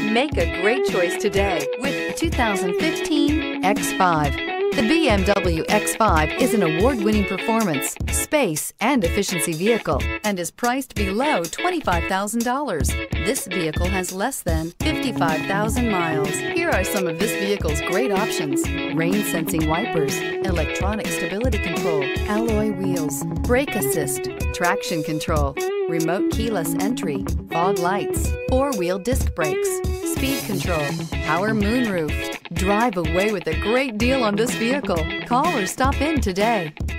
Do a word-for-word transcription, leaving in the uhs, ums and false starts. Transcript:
Make a great choice today with two thousand fifteen X five. The B M W X five is an award-winning performance, space, and efficiency vehicle and is priced below twenty-five thousand dollars. This vehicle has less than fifty-five thousand miles. Here are some of this vehicle's great options: rain-sensing wipers, electronic stability control, alloy wheels, brake assist, traction control, remote keyless entry, fog lights, four-wheel disc brakes, speed control, power moonroof. Drive away with a great deal on this vehicle. Call or stop in today.